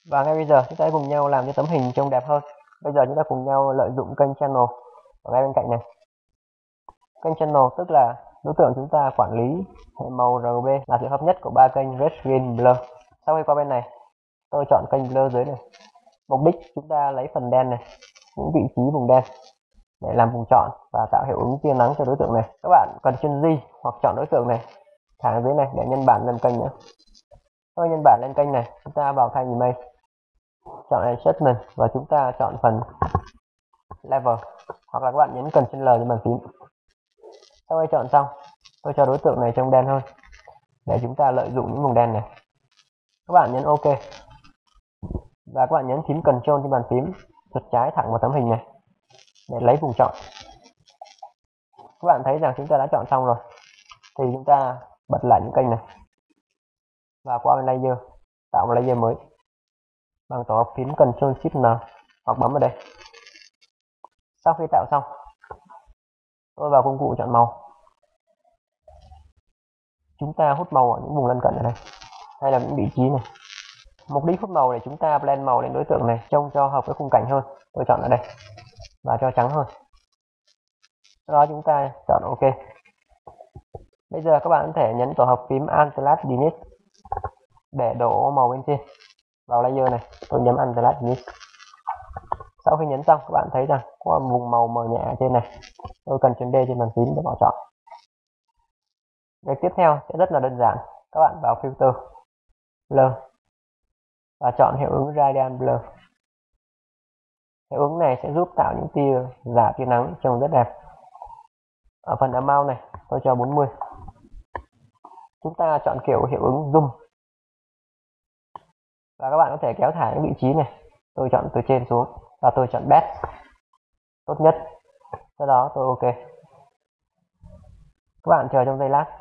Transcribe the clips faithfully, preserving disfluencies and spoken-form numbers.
Và ngay bây giờ chúng ta hãy cùng nhau làm cho tấm hình trông đẹp hơn. Bây giờ chúng ta cùng nhau lợi dụng kênh Channel ở ngay bên cạnh này. Kênh Channel tức là đối tượng chúng ta quản lý hệ màu rờ giê bê là sự hợp nhất của ba kênh Red, Green, Blur. Sau khi qua bên này, tôi chọn kênh Blur dưới này. Mục đích chúng ta lấy phần đen này, những vị trí vùng đen để làm vùng chọn và tạo hiệu ứng tia nắng cho đối tượng này. Các bạn cần Ctrl G hoặc chọn đối tượng này thẳng dưới này để nhân bản lên kênh nữa. Tôi nhân bản lên kênh này, chúng ta vào thanh image, chọn adjustment và chúng ta chọn phần level, hoặc là các bạn nhấn Ctrl L trên bàn phím. Sau khi chọn xong, tôi cho đối tượng này trông đen hơn để chúng ta lợi dụng những vùng đen này. Các bạn nhấn OK và các bạn nhấn phím Ctrl trên bàn phím, chuột trái thẳng vào tấm hình này để lấy vùng chọn. Các bạn thấy rằng chúng ta đã chọn xong rồi, thì chúng ta bật lại những kênh này và qua bên layer, tạo một layer mới bằng tổ hợp phím Ctrl Shift N hoặc bấm vào đây. Sau khi tạo xong, tôi vào công cụ chọn màu. Chúng ta hút màu ở những vùng lân cận ở đây, hay là những vị trí này. Mục đích hút màu để chúng ta blend màu lên đối tượng này trông cho hợp với khung cảnh hơn. Tôi chọn ở đây và cho trắng hơn. Sau đó chúng ta chọn OK. Bây giờ các bạn có thể nhấn tổ hợp phím Alt Delete để đổ màu bên trên vào layer này. Tôi nhấn Alt Delete. Sau khi nhấn xong, các bạn thấy rằng có một vùng màu mờ nhẹ ở trên này. Tôi cần chấm D trên bàn phím để bỏ chọn. Việc tiếp theo sẽ rất là đơn giản. Các bạn vào Filter, Blur và chọn hiệu ứng Radiant Blur. Hiệu ứng này sẽ giúp tạo những tia giả tia nắng trông rất đẹp. Ở phần Amount này, tôi cho bốn mươi. Chúng ta chọn kiểu hiệu ứng Zoom. Và các bạn có thể kéo thả những vị trí này. Tôi chọn từ trên xuống và tôi chọn Best, tốt nhất. Sau đó tôi OK. Các bạn chờ trong giây lát.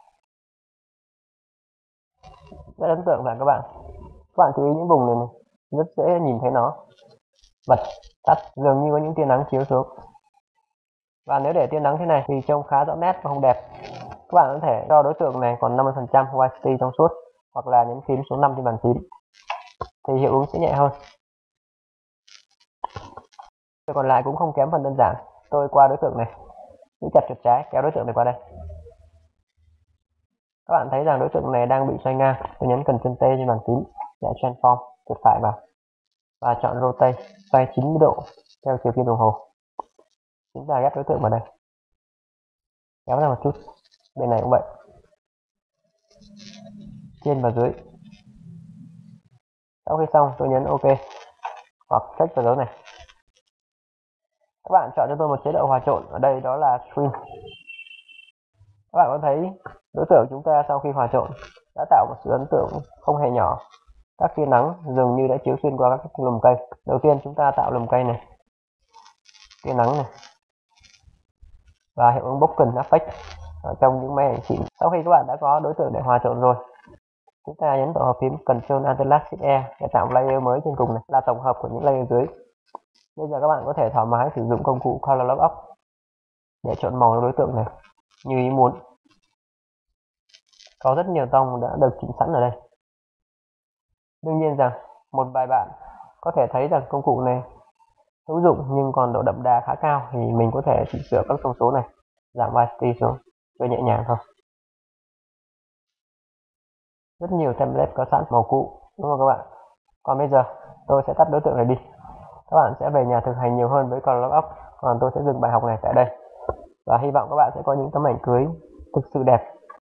Rất ấn tượng và các bạn. Các bạn chú ý những vùng này, này rất dễ nhìn thấy nó. Bật, tắt, dường như có những tia nắng chiếu xuống. Và nếu để tia nắng thế này thì trông khá rõ nét và không đẹp. Các bạn có thể cho đối tượng này còn năm mươi phần trăm opacity trong suốt, hoặc là nhấn phím số năm trên bàn phím thì hiệu ứng sẽ nhẹ hơn. Việc còn lại cũng không kém phần đơn giản. Tôi qua đối tượng này, giữ chặt chuột trái kéo đối tượng này qua đây. Các bạn thấy rằng đối tượng này đang bị xoay ngang. Tôi nhấn Ctrl T trên bàn phím để transform, chuột phải vào và chọn rotate, xoay chín mươi độ theo chiều kim đồng hồ. Chúng ta ghép đối tượng vào đây, kéo ra một chút. Bên này cũng vậy, trên và dưới. Sau khi xong, tôi nhấn OK hoặc check vào dấu này. Các bạn chọn cho tôi một chế độ hòa trộn ở đây, đó là Stream. Các bạn có thấy đối tượng chúng ta sau khi hòa trộn đã tạo một sự ấn tượng không hề nhỏ. Các tia nắng dường như đã chiếu xuyên qua các lùm cây. Đầu tiên chúng ta tạo lùm cây này, tia nắng này và hiệu ứng Broken Effect ở trong những máy ảnh xịn. Sau khi các bạn đã có đối tượng để hòa trộn rồi, chúng ta nhấn tổ hợp phím Ctrl Alt Shift E để tạo một layer mới trên cùng này, là tổng hợp của những layer dưới. Bây giờ các bạn có thể thoải mái sử dụng công cụ Color Lockup để chọn màu cho đối tượng này như ý muốn. Có rất nhiều tông đã được chỉnh sẵn ở đây. Đương nhiên rằng một vài bạn có thể thấy rằng công cụ này hữu dụng nhưng còn độ đậm đà khá cao, thì mình có thể chỉnh sửa các thông số này, giảm opacity xuống cho nhẹ nhàng thôi. Rất nhiều template có sẵn màu cũ, đúng không các bạn? Còn bây giờ tôi sẽ tắt đối tượng này đi. Các bạn sẽ về nhà thực hành nhiều hơn với Color Lockup. Còn tôi sẽ dừng bài học này tại đây. Và hy vọng các bạn sẽ có những tấm ảnh cưới thực sự đẹp